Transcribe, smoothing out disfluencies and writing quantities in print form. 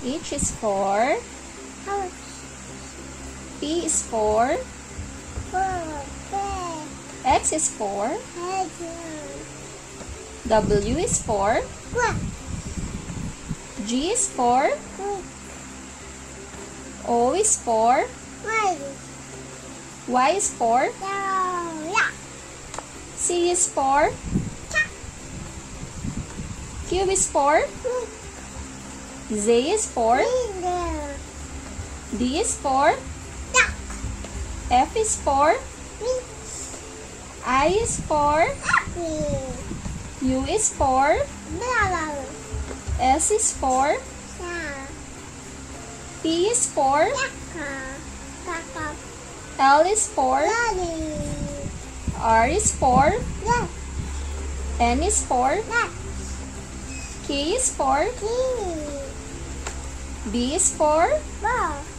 H is for P is for X is for W is for G is for O is for Y is for C is for Q is for Z is for D is for F is for I is for U is for S is for T is for L is for R is for N is for K is for B is for